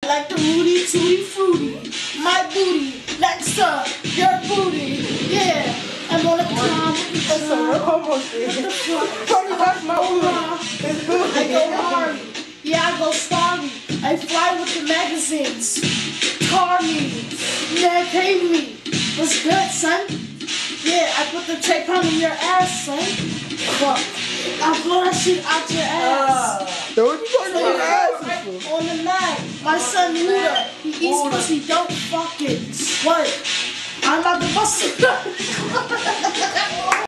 Like the Rudy Tooty Fruity. My booty, like your booty. Yeah, I'm on a climb with the That's some Romo shit. Tony, that's my I go hard. Yeah, I go starry. I fly with the magazines. Car me. Yeah, pay me. What's good, son? Yeah, I put the tape on your ass, son. Fuck. I blow that shit out your ass. So what you talking about ass for? On the mat. My son Luda. He eats pussy. Don't fuck it. What? I'm about to bust it.